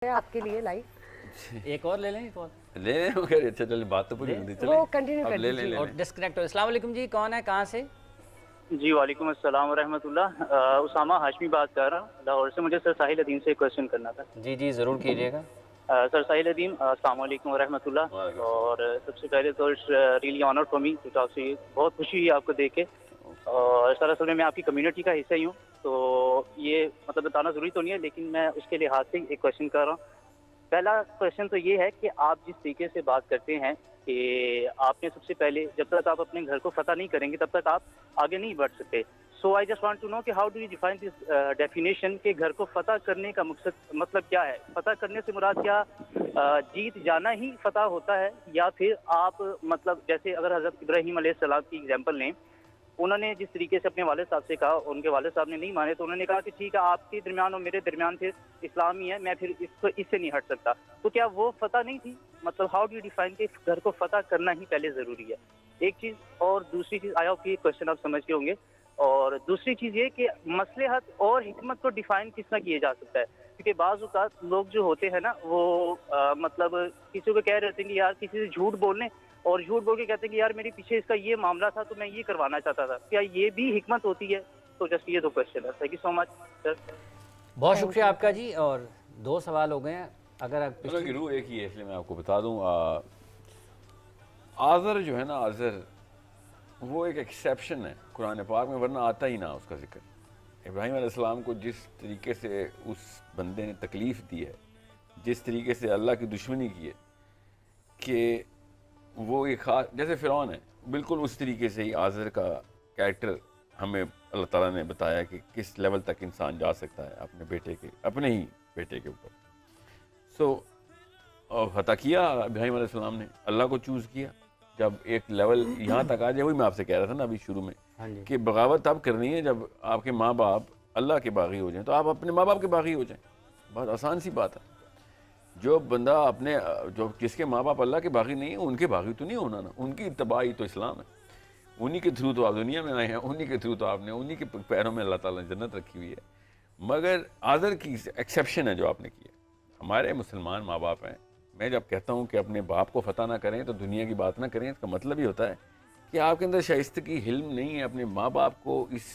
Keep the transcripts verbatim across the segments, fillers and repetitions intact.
آپ کے لیے لائف ایک اور لے لیں ایک اور لے لیں مگر اچھا چلیں بات تو پوری ہوتی چلیں وہ کنٹینیو کر لے لیں دیجیے اور ڈسکنیکٹ ہو. السلام علیکم جی, کون ہے کہاں سے؟ جی وعلیکم السلام ورحمۃ اللہ. اسامہ ہاشمی بات کر رہا ہوں لاہور سے. مجھے سر ساحل ادیم سے ایک کوشچن کرنا تھا. جی جی ضرور کیجیے گا. سر ساحل ادیم السلام علیکم ورحمۃ اللہ. اور سب سے پہلے تو ریئلی آنر فار می کیونکہ آپ سے بہت خوشی ہوئی آپ کو دیکھ کے. اور سر اصل میں میں آپ کی کمیونٹی کا حصہ ہی ہوں, تو یہ مطلب بتانا ضروری تو نہیں ہے, لیکن میں اس کے لحاظ سے ایک کوشچن کر رہا ہوں. پہلا کوشچن تو یہ ہے کہ آپ جس طریقے سے بات کرتے ہیں کہ آپ نے سب سے پہلے جب تک آپ اپنے گھر کو فتح نہیں کریں گے تب تک آپ آگے نہیں بڑھ سکتے. So I just want to know کہ how do you define this definition کہ گھر کو فتح کرنے کا مقصد مطلب کیا ہے؟ فتح کرنے سے مراد کیا جیت جانا ہی فتح ہوتا ہے, یا پھر آپ مطلب جیسے اگر حضرت ابراہیم علیہ السلام کی اگزامپل لیں, انہوں نے جس طریقے سے اپنے والد صاحب سے کہا, ان کے والد صاحب نے نہیں مانے تو انہوں نے کہا کہ ٹھیک ہے آپ کے درمیان اور میرے درمیان پھر اسلام ہی ہے, میں پھر اس کو اس سے نہیں ہٹ سکتا. تو کیا وہ فتح نہیں تھی؟ مطلب ہاؤ ڈو یو ڈیفائن کہ گھر کو فتح کرنا ہی پہلے ضروری ہے, ایک چیز. اور دوسری چیز آیا کہ کوشچن آپ سمجھ کے ہوں گے. اور دوسری چیز یہ کہ مصلحت اور حکمت کو ڈیفائن کس طرح کیا جا سکتا ہے؟ کیونکہ بعض اوقات لوگ جو ہوتے ہیں نا وہ آ, مطلب کسی کو کہہ رہے ہوتے ہیں کہ یار کسی سے جھوٹ بولنے, اور جھوٹ بول کے کہتے ہیں کہ یار میرے پیچھے اس کا یہ معاملہ تھا تو میں یہ کروانا چاہتا تھا. کیا یہ بھی حکمت ہوتی ہے؟ تو جسٹ یہ دو کوشچن ہے. Thank you so much sir. بہت شکریہ آپ کا جی. اور دو سوال ہو گئے ہیں. اگر آپ کی روح ایک ہی ہے اس لیے میں آپ کو بتا دوں, آذر جو ہے نا, آذر وہ ایک ایکسیپشن ہے قرآن پاک میں, ورنہ آتا ہی نہ اس کا ذکر. ابراہیم علیہ السلام کو جس طریقے سے اس بندے نے تکلیف دی ہے, جس طریقے سے اللہ کی دشمنی کی ہے کہ وہ ایک خاص جیسے فرعون ہے, بالکل اس طریقے سے ہی آذر کا کیریکٹر ہمیں اللہ تعالیٰ نے بتایا کہ کس لیول تک انسان جا سکتا ہے اپنے بیٹے کے اپنے ہی بیٹے کے اوپر. سو فتح کیا ابراہیم علیہ السلام نے, اللہ کو چوز کیا. جب ایک لیول یہاں تک آ جائے, وہی میں آپ سے کہہ رہا تھا نا ابھی شروع میں کہ بغاوت تب کرنی ہے جب آپ کے ماں باپ اللہ کے باغی ہو جائیں, تو آپ اپنے ماں باپ کے باغی ہو جائیں. بہت آسان سی بات ہے. جو بندہ اپنے جو جس کے ماں باپ اللہ کے باغی نہیں ہیں ان کے باغی تو نہیں ہونا نا, ان کی اتباعی تو اسلام ہے. انہی کے تھرو تو آپ دنیا میں آئے ہیں, انہی کے تھرو تو آپ نے انہی کے پیروں میں اللہ تعالیٰ نے جنت رکھی ہوئی ہے. مگر آذر کی ایکسیپشن ہے جو آپ نے کی ہے. ہمارے مسلمان ماں باپ ہیں, میں جب کہتا ہوں کہ اپنے باپ کو فتح نہ کریں تو دنیا کی بات نہ کریں, اس کا مطلب یہ ہوتا ہے کہ آپ کے اندر شائستگی حلم نہیں ہے اپنے ماں باپ کو اس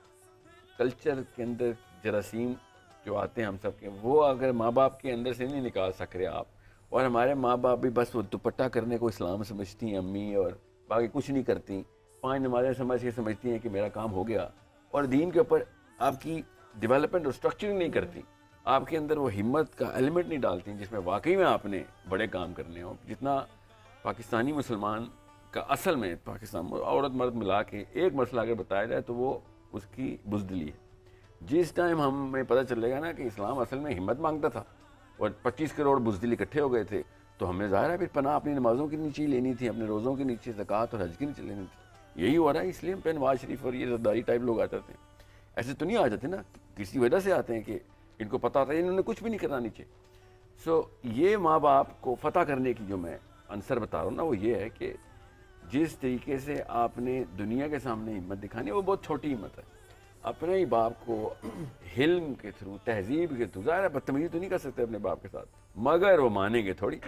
کلچر کے اندر جراثیم جو آتے ہیں ہم سب کے, وہ اگر ماں باپ کے اندر سے نہیں نکال سک رہے آپ. اور ہمارے ماں باپ بھی بس وہ دوپٹہ کرنے کو اسلام سمجھتی ہیں امی, اور باقی کچھ نہیں کرتی, پانچ نمازیں سمجھ کے سمجھتی ہیں کہ میرا کام ہو گیا, اور دین کے اوپر آپ کی ڈیولپمنٹ اور اسٹرکچرنگ نہیں کرتی, آپ کے اندر وہ ہمت کا ایلیمنٹ نہیں ڈالتی جس میں واقعی میں آپ نے بڑے کام کرنے ہوں. جتنا پاکستانی مسلمان کا اصل میں پاکستان عورت مرد ملا کے ایک مسئلہ اگر بتایا جائے تو وہ اس کی بزدلی ہے. جس ٹائم ہمیں پتہ چلے گا نا کہ اسلام اصل میں ہمت مانگتا تھا اور پچیس کروڑ بزدل اکٹھے ہو گئے تھے, تو ہمیں ظاہر ہے پھر پناہ اپنی نمازوں کے نیچے ہی لینی تھی, اپنے روزوں کے نیچے, زکوٰۃ اور حج کے نیچے لینی تھی. یہی ہو رہا ہے. اس لیے پہ نواز شریف اور یہ زرداری ٹائپ لوگ آ جاتے ہیں. ایسے تو نہیں آ جاتے نا, کسی وجہ سے آتے ہیں کہ ان کو پتہ ہوتا ہے انہوں نے کچھ بھی نہیں کرنا نیچے. سو یہ ماں باپ کو فتح کرنے کی جو میں عنصر بتا رہا ہوں نا, وہ یہ ہے کہ جس طریقے سے آپ نے دنیا کے سامنے ہمت دکھانی ہے وہ بہت چھوٹی ہمت ہے. اپنے ہی باپ کو حلم کے تھرو, تہذیب کے تھرو, ظاہر ہے بدتمیزی تو نہیں کر سکتے اپنے باپ کے ساتھ, مگر وہ مانیں گے تھوڑی.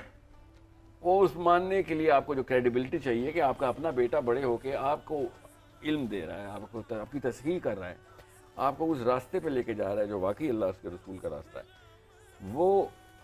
وہ اس ماننے کے لیے آپ کو جو کریڈیبلٹی چاہیے کہ آپ کا اپنا بیٹا بڑے ہو کے آپ کو علم دے رہا ہے, آپ کو آپ کی تصحیح کر رہا ہے, آپ کو اس راستے پہ لے کے جا رہا ہے جو واقعی اللہ اس کے رسول کا راستہ ہے, وہ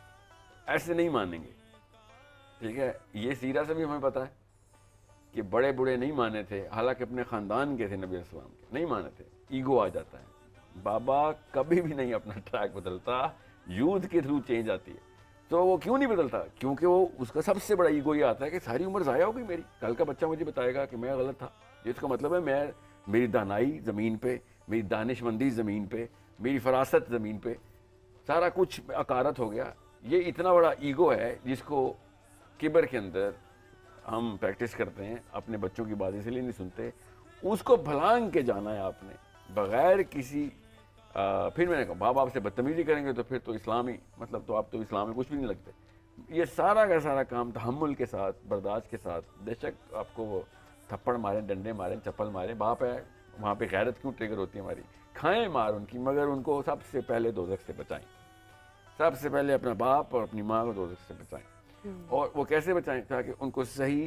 ایسے نہیں مانیں گے. ٹھیک ہے, یہ سیرہ سے بھی ہمیں پتہ ہے کہ بڑے بڑے نہیں مانے تھے, حالانکہ اپنے خاندان کے تھے نبی علیہ السلام کے, نہیں مانے تھے. ایگو آ جاتا ہے. بابا کبھی بھی نہیں اپنا ٹریک بدلتا, یوتھ کے تھرو چینج آتی ہے. تو وہ کیوں نہیں بدلتا؟ کیونکہ وہ اس کا سب سے بڑا ایگو یہ آتا ہے کہ ساری عمر ضائع ہو گئی میری, کل کا بچہ مجھے بتائے گا کہ میں غلط تھا. جس کا مطلب ہے میں میری دانائی زمین پہ, میری دانش مندی زمین پہ, میری فراست زمین پہ, سارا کچھ اکارت ہو گیا. یہ اتنا بڑا ایگو ہے جس کو کبر کے اندر ہم پریکٹس کرتے ہیں, اپنے بچوں کی بات اس لیے نہیں سنتے. اس کو بھلانگ کے جانا ہے آپ نے بغیر کسی آ, پھر میں نے کہا باپ آپ سے بدتمیزی کریں گے تو پھر تو اسلامی مطلب تو آپ تو اسلام میں کچھ بھی نہیں لگتے. یہ سارا کا سارا کام تحمل کے ساتھ, برداشت کے ساتھ. بے شک آپ کو وہ تھپڑ ماریں, ڈنڈے ماریں, چپل ماریں, باپ ہے وہاں پہ غیرت کیوں ٹریگر ہوتی ہے ہماری, کھائیں مار ان کی, مگر ان کو سب سے پہلے دوزخ سے بچائیں. سب سے پہلے اپنا باپ اور اپنی ماں کو دوزخ سے بچائیں، اور وہ کیسے بچائیں؟ تاکہ ان کو صحیح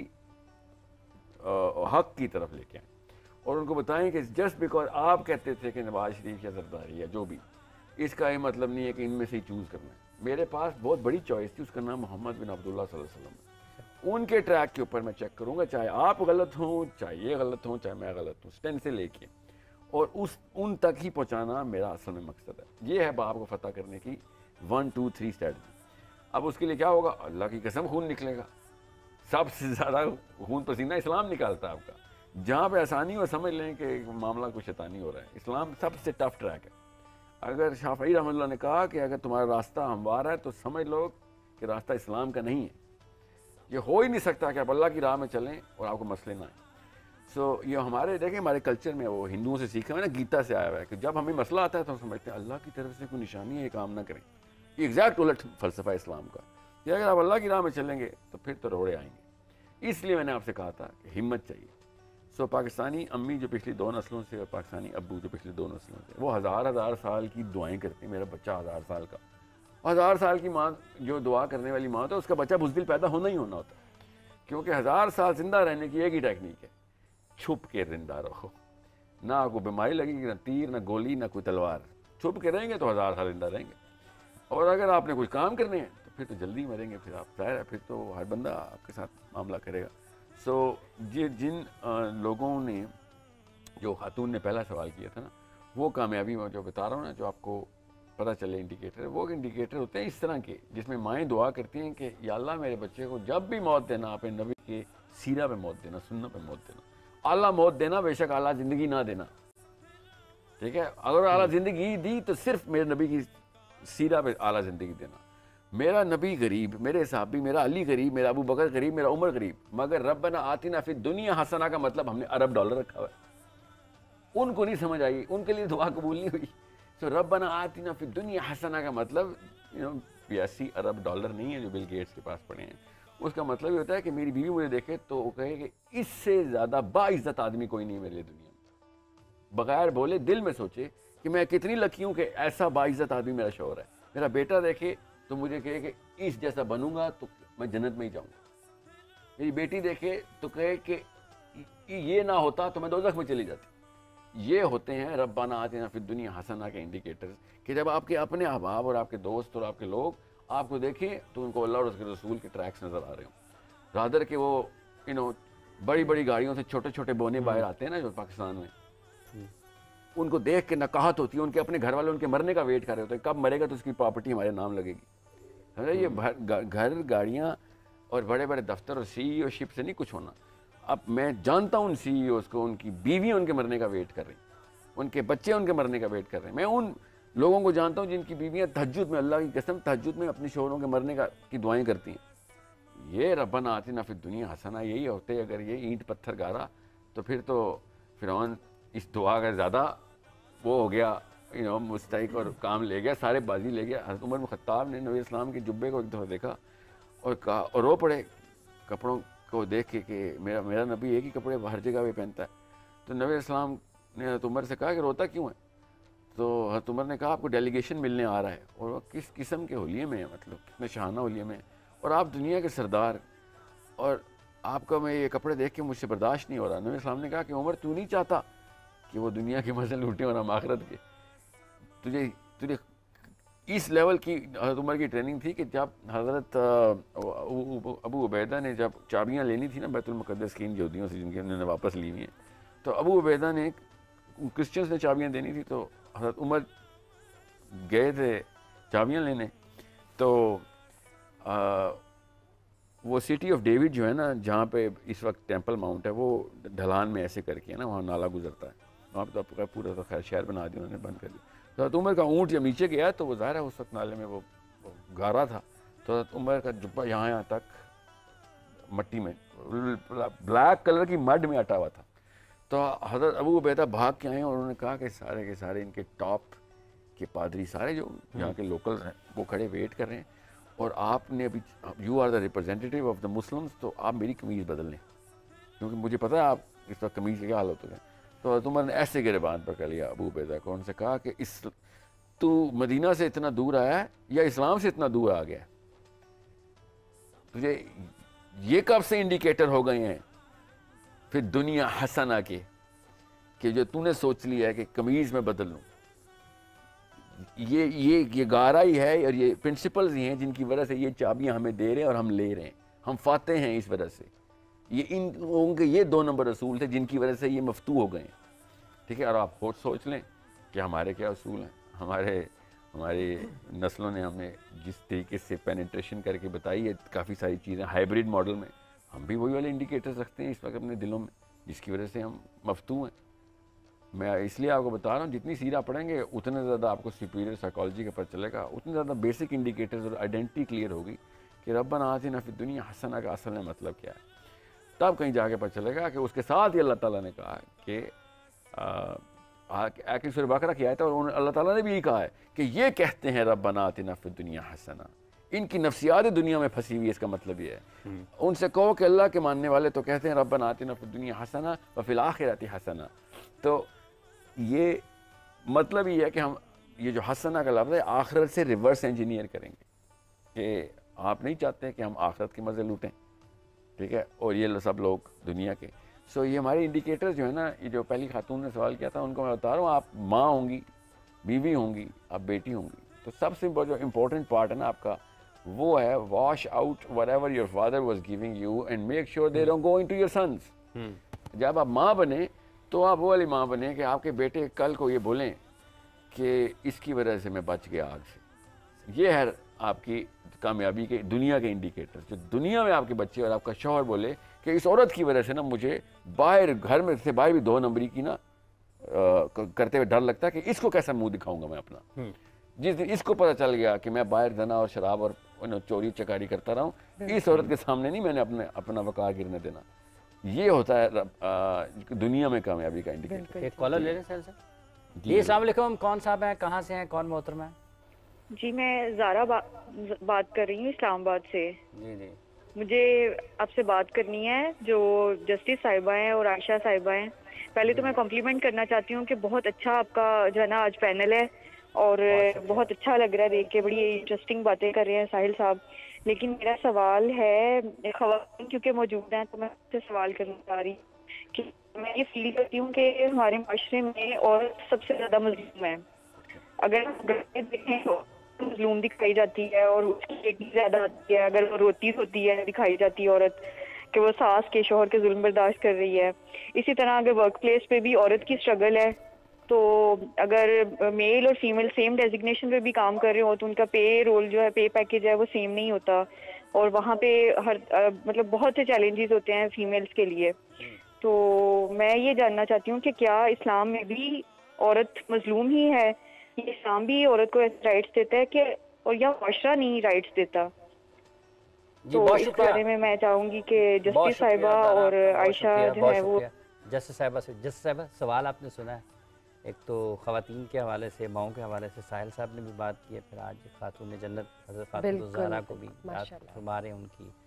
حق کی طرف لے کے آئیں، اور ان کو بتائیں کہ جسٹ بیکاز آپ کہتے تھے کہ نواز شریف یا زرداری یا جو بھی، اس کا یہ مطلب نہیں ہے کہ ان میں سے ہی چوز کرنا ہے۔ میرے پاس بہت بڑی چوائس تھی، اس کا نام محمد بن عبداللہ صلی اللہ علیہ وسلم ہے، ان کے ٹریک کے اوپر میں چیک کروں گا، چاہے آپ غلط ہوں، چاہے یہ غلط ہوں، چاہے میں غلط ہوں، اسٹینڈ سے لے کے اور اس ان تک ہی پہنچانا میرا اصل میں مقصد ہے۔ یہ ہے باپ کو فتح کرنے کی ون ٹو تھری اسٹریٹجی۔ اب اس کے لیے کیا ہوگا؟ اللہ کی قسم خون نکلے گا، سب سے زیادہ خون پسینہ اسلام نکالتا ہے آپ کا۔ جہاں پہ آسانی ہو سمجھ لیں کہ معاملہ کچھ شیطانی ہو رہا ہے، اسلام سب سے ٹف ٹریک ہے۔ اگر شافعی رحمۃ اللہ نے کہا کہ اگر تمہارا راستہ ہموار ہے تو سمجھ لو کہ راستہ اسلام کا نہیں ہے، یہ ہو ہی نہیں سکتا کہ آپ اللہ کی راہ میں چلیں اور آپ کو مسئلے نہ آئیں۔ سو so, یہ ہمارے دیکھیں ہمارے کلچر میں وہ ہندوؤں سے سیکھا ہے نا، گیتا سے آیا ہوا ہے کہ جب ہمیں مسئلہ آتا ہے تو ہم سمجھتے ہیں اللہ کی طرف سے کوئی نشانی ہے، یہ کام نہ کریں۔ یہ ایگزیکٹ الٹ فلسفہ اسلام کا کہ اگر آپ اللہ کی راہ میں چلیں گے تو پھر تو روڑے آئیں گے۔ اس لیے میں نے آپ سے کہا تھا کہ ہمت چاہیے۔ سو so, پاکستانی امی جو پچھلی دو نسلوں سے اور پاکستانی ابو جو پچھلی دو نسلوں سے، وہ ہزار ہزار سال کی دعائیں کرتے ہیں۔ میرا بچہ ہزار سال کا، ہزار سال کی ماں جو دعا کرنے والی ماں ہوتا ہے اس کا بچہ بزدل پیدا ہونا ہی ہونا ہوتا ہے، کیونکہ ہزار سال زندہ رہنے کی ایک ہی ٹیکنیک ہے، چھپ کے زندہ رہو، نہ کوئی بیماری لگے گی، نہ تیر، نہ گولی، نہ کوئی تلوار، چھپ کے رہیں گے تو ہزار سال زندہ رہیں گے۔ اور اگر آپ نے کچھ کام کرنے ہیں تو پھر تو جلدی مریں گے، پھر آپ ظاہر ہے پھر تو ہر بندہ آپ کے ساتھ معاملہ کرے گا۔ سو یہ جن لوگوں نے، جو خاتون نے پہلا سوال کیا تھا نا، وہ کامیابی میں جو بتا رہا ہوں نا، جو آپ کو پتہ چلے انڈیکیٹر، وہ انڈیکیٹر ہوتے ہیں اس طرح کے جس میں مائیں دعا کرتی ہیں کہ یا اللہ میرے بچے کو جب بھی موت دینا، اپنے نبی کے سیرہ پہ موت دینا، سنت پہ موت دینا، اعلیٰ موت دینا، بے شک اعلیٰ زندگی نہ دینا، ٹھیک ہے؟ اگر اعلیٰ زندگی دی تو صرف میرے نبی کی سیرہ پہ اعلیٰ زندگی دینا۔ میرا نبی غریب، میرے صحابی، میرا علی غریب، میرا ابو بکر غریب، میرا عمر غریب، مگر ربنا آتنا فی الدنیا حسنہ کا مطلب ہم نے ارب ڈالر رکھا ہوا ہے۔ ان کو نہیں سمجھ آئی، ان کے لیے دعا قبول نہیں ہوئی۔ سو ربنا آتنا فی الدنیا حسنہ کا مطلب بیاسی ارب ڈالر نہیں ہے جو بل گیٹس کے پاس پڑے ہیں، اس کا مطلب یہ ہوتا ہے کہ میری بیوی مجھے دیکھے تو وہ کہے کہ اس سے زیادہ باعزت آدمی کوئی نہیں میرے لیے دنیا میں، بغیر بولے دل میں سوچے کہ میں کتنی لکی ہوں کہ ایسا باعزت آدمی میرا شوہر ہے۔ میرا بیٹا دیکھے تو مجھے کہے کہ اس جیسا بنوں گا تو میں جنت میں ہی جاؤں گا۔ میری بیٹی دیکھے تو کہے کہ یہ نہ ہوتا تو میں دوزخ میں چلی جاتی۔ یہ ہوتے ہیں ربنا آتنا فی الدنیا حسنہ کے انڈیکیٹرز، کہ جب آپ کے اپنے احباب اور آپ کے دوست اور آپ کے لوگ آپ کو دیکھیں تو ان کو اللہ اور اس کے رسول کے ٹریکس نظر آ رہے ہوں، رادر کہ وہ یو نو بڑی بڑی گاڑیوں سے چھوٹے چھوٹے بونے باہر آتے ہیں نا جو پاکستان میں، ان کو دیکھ کے نقاہت ہوتی ہے، ان کے اپنے گھر والے ان کے مرنے کا ویٹ کر رہے ہوتے ہیں، کب مرے گا تو اس کی پراپرٹی ہمارے نام لگے گی۔ یہ گھر، گاڑیاں اور بڑے بڑے دفتر اور سی ای او شپ سے نہیں کچھ ہونا۔ اب میں جانتا ہوں ان سی ای اوز کو، ان کی بیویاں ان کے مرنے کا ویٹ کر رہی ہیں، ان کے بچے ان کے مرنے کا ویٹ کر رہے ہیں۔ میں ان لوگوں کو جانتا ہوں جن کی بیویاں تہجد میں، اللہ کی قسم تہجد میں اپنے شوہروں کے مرنے کا کی دعائیں کرتی ہیں۔ یہ ربنا آتنا فی الدنیا حسنہ یہی ہوتے، اگر یہ اینٹ پتھر گارا تو پھر تو فرعون اس دعا کا زیادہ وہ ہو گیا، یو نو مستحق، اور کام لے گیا، سارے بازی لے گیا۔ حضرت عمر بن خطاب نے نبی اسلام کے جبے کو ایک دفعہ دیکھا اور کہا، اور رو پڑے کپڑوں کو دیکھ کے کہ میرا میرا نبی ایک ہی کپڑے ہر جگہ پہ پہنتا ہے۔ تو نبی اسلام نے حضرت عمر سے کہا کہ روتا کیوں ہے؟ تو حضرت عمر نے کہا آپ کو ڈیلیگیشن ملنے آ رہا ہے، اور وہ کس قسم کے حلیے میں ہے، مطلب کتنے شاہانہ حلیے میں، اور آپ دنیا کے سردار، اور آپ کا میں یہ کپڑے دیکھ کے مجھ سے برداشت نہیں ہو رہا۔ نبی اسلام نے کہا کہ عمر تو نہیں چاہتا کہ وہ دنیا کے مزے لوٹیں اور ہم آخرت کے؟ تجھے تجھے اس لیول کی حضرت عمر کی ٹریننگ تھی کہ جب حضرت ابو عبیدہ نے جب چابیاں لینی تھی نا بیت المقدس کی ان یہودیوں سے جن کی انہوں نے واپس لی ہوئی ہیں، تو ابو عبیدہ نے کرسچنس نے چابیاں دینی تھی، تو حضرت عمر گئے تھے چابیاں لینے، تو وہ سٹی آف ڈیوڈ جو ہے نا جہاں پہ اس وقت ٹیمپل ماؤنٹ ہے، وہ ڈھلان میں ایسے کر کے نا وہاں نالا گزرتا ہے، وہاں پہ پورا تو خیر شہر بنا دیا انہوں نے، بند کر دیا۔ تو حضرت عمر کا اونٹ جب نیچے گیا تو وہ ظاہر ہے اس وقت نالے میں وہ گارا تھا، تو حضرت عمر کا جبہ یہاں یہاں تک مٹی میں بلیک کلر کی مڈ میں اٹا ہوا تھا۔ تو حضرت ابو عبیدہ بھاگ کے آئے اور انہوں نے کہا کہ سارے کے سارے ان کے ٹاپ کے پادری سارے جو یہاں کے لوکلز ہیں وہ کھڑے ویٹ کر رہے ہیں، اور آپ نے ابھی you are the representative of the Muslims, تو آپ میری قمیض بدل لیں کیونکہ مجھے پتہ ہے آپ اس وقت قمیض کے کیا حالت ہو گئے۔ تو حضرت عمر نے ایسے گربان پر کر لیا ابو عبیدہ کو، ان سے کہا کہ اس تو مدینہ سے اتنا دور آیا ہے یا اسلام سے اتنا دور آ گیا؟ تجھے یہ کب سے انڈیکیٹر ہو گئے ہیں پھر دنیا حسنہ کے کہ جو تو نے سوچ لیا ہے کہ قمیض میں بدل لوں؟ یہ یہ یہ گارا ہی ہے اور یہ پرنسپلز ہی ہیں جن کی وجہ سے یہ چابیاں ہمیں دے رہے ہیں اور ہم لے رہے ہیں، ہم فاتح ہیں اس وجہ سے۔ یہ ان لوگوں کے یہ دو نمبر اصول تھے جن کی وجہ سے یہ مفتوح ہو گئے ہیں، ٹھیک ہے؟ اور آپ خود سوچ لیں کہ ہمارے کیا اصول ہیں، ہمارے ہماری نسلوں نے ہمیں جس طریقے سے پینیٹریشن کر کے بتائی ہے کافی ساری چیزیں ہائبریڈ ماڈل میں، ہم بھی وہی والے انڈیکیٹرز رکھتے ہیں اس وقت اپنے دلوں میں، جس کی وجہ سے ہم مفتوح ہیں۔ میں اس لیے آپ کو بتا رہا ہوں جتنی سیرہ پڑھیں گے اتنے زیادہ آپ کو سپیریئر سائیکالوجی کا پتہ چلے گا، اتنے زیادہ بیسک انڈیکیٹرز اور آئیڈینٹی کلیئر ہوگی کہ ربنا آتنا فی الدنیا حسنہ کا اصل میں مطلب کیا ہے۔ تب کہیں جا کے پتہ چلے گا کہ اس کے ساتھ ہی اللہ تعالیٰ نے کہا کہ ایک سورہ بقرہ کی آیت ہے اور اللہ تعالیٰ نے بھی یہ کہا ہے کہ یہ کہتے ہیں ربنا آتنا فی الدنیا حسنہ، ان کی نفسیات دنیا میں پھنسی ہوئی ہے، اس کا مطلب یہ ہے۔ ان سے کہو کہ اللہ کے ماننے والے تو کہتے ہیں ربنا آتنا فی الدنیا حسنہ وفی الآخرۃ حسنہ، تو یہ مطلب یہ ہے کہ ہم یہ جو حسنہ کا لفظ ہے آخرت سے ریورس انجینئر کریں گے کہ آپ نہیں چاہتے کہ ہم آخرت کے مزے لوٹیں، ٹھیک ہے؟ اور یہ سب لوگ دنیا کے، سو یہ ہمارے انڈیکیٹر جو ہے نا، یہ جو پہلی خاتون نے سوال کیا تھا ان کو میں بتا رہا ہوں، آپ ماں ہوں گی، بیوی ہوں گی، آپ بیٹی ہوں گی، تو سب سے جو امپورٹنٹ پارٹ ہے نا آپ کا وہ ہے wash out whatever your father was giving you and make sure they don't go into your sins. جب آپ ماں بنیں تو آپ وہ والی ماں بنیں کہ آپ کے بیٹے کل کو یہ بولیں کہ اس کی وجہ سے میں بچ گیا آگ سے۔ یہ ہے آپ کی کامیابی کے دنیا کے انڈیکیٹر، جو دنیا میں آپ کے بچے اور آپ کا شوہر بولے کہ اس عورت کی وجہ سے نا مجھے باہر گھر میں سے باہر بھی دو نمبری کی نا کرتے ہوئے ڈر لگتا ہے کہ اس کو کیسا منہ دکھاؤں گا میں اپنا۔ جس دن اس کو پتہ چل گیا کہ میں باہر زنا اور شراب اور چوری چکاری کرتا رہا ہوں، اس عورت کے سامنے نہیں میں نے اپنے اپنا وقار گرنے دینا۔ یہ ہوتا ہے دنیا میں کامیابی کا انڈیکیٹر۔ ایک کالر لے لیں سر سر۔ جی السلام علیکم، کون صاحب ہیں، کہاں سے ہیں، کون محترمہ ہے؟ جی میں زارا بات کر رہی ہوں اسلام آباد سے۔ جی جی مجھے آپ سے بات کرنی ہے جو جسٹس صاحبہ ہیں اور عائشہ صاحبہ ہیں۔ پہلے تو میں کمپلیمنٹ کرنا چاہتی ہوں کہ بہت اچھا آپ کا جو ہے نا آج پینل ہے اور بہت اچھا لگ رہا ہے دیکھ کے، بڑی انٹرسٹنگ باتیں کر رہے ہیں ساحل صاحب۔ لیکن میرا سوال ہے، خواتین کیونکہ موجود ہیں تو میں آپ سے سوال کرنا چاہ رہی ہوں کہ میں یہ فیل کرتی ہوں کہ ہمارے معاشرے میں عورت سب سے زیادہ مظلوم ہے۔ اگر دیکھیں تو مظلوم دکھائی جاتی ہے اور اس کی ریٹنگ زیادہ آتی ہے، اگر وہ روتی ہوتی ہے دکھائی جاتی ہے عورت کہ وہ ساس کے شوہر کے ظلم برداشت کر رہی ہے۔ اسی طرح اگر ورک پلیس پہ بھی عورت کی اسٹرگل ہے تو اگر میل اور فیمیل سیم ڈیزگنیشن پہ بھی کام کر رہے ہو تو ان کا پے رول جو ہے پے پیکیج ہے وہ سیم نہیں ہوتا، اور وہاں پہ ہر مطلب بہت سے چیلنجز ہوتے ہیں فیمیلز کے لیے۔ تو میں یہ جاننا چاہتی ہوں کہ کیا اسلام میں بھی عورت مظلوم ہی ہے، یہ اسلام بھی عورت کو رائٹس دیتا ہے کہ اور یا معاشرہ نہیں رائٹس دیتا؟ تو اس بارے میں میں چاہوں گی کہ جسٹس صاحبہ اور عائشہ جو ہے وہ جسٹس صاحبہ سے جسٹس صاحبہ سوال آپ نے سنا ہے، ایک تو خواتین کے حوالے سے، ماؤں کے حوالے سے ساحل صاحب نے بھی بات کی ہے، پھر آج خاتون جنت حضرت فاطمہ الزہرا کو بھی یاد فرما رہے ہیں ان کی